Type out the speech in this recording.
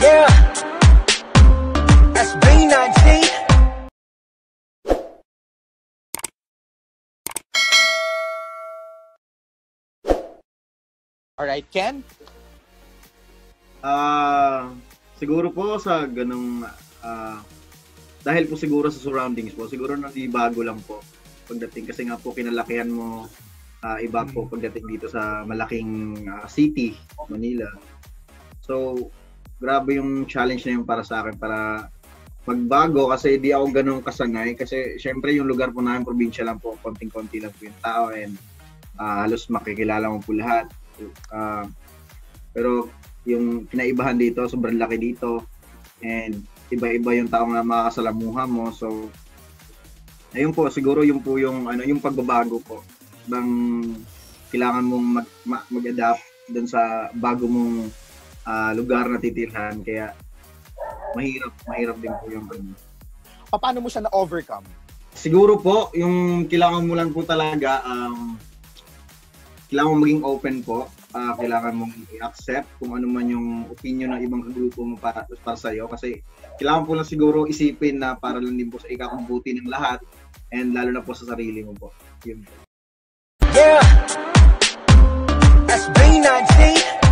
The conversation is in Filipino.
Yeah, SB19. Alright, Ken? Siguro po sa ganung dahil po siguro sa surroundings po, siguro bago lang po pagdating kasi nga po kinalakihan mo iba po pagdating dito sa malaking city, Manila. So, grabe yung challenge na yun para sa akin para magbago kasi di ako ganun kasanay kasi syempre yung lugar po namin probinsya lang po, konting-konti lang po yung tao and halos makikilala mo po lahat. Pero yung kinaibahan dito, sobrang laki dito and iba-iba yung taong na makakasalamuha mo. So ayun po, siguro yung po yung yung pagbabago po. Bang kailangan mong mag-adapt dun sa bago mong lugar na titirhan kaya mahirap din po yung Paano mo siya na-overcome? Siguro po, yung kailangan mo lang po talaga kailangan mong maging open po. Kailangan mong i-accept kung ano man yung opinion ng ibang grupo mo para sa iyo kasi kailangan po lang siguro isipin na para lang din po sa ikabubuti ng lahat and lalo na po sa sarili mo po. Yun po. Yeah, SB19.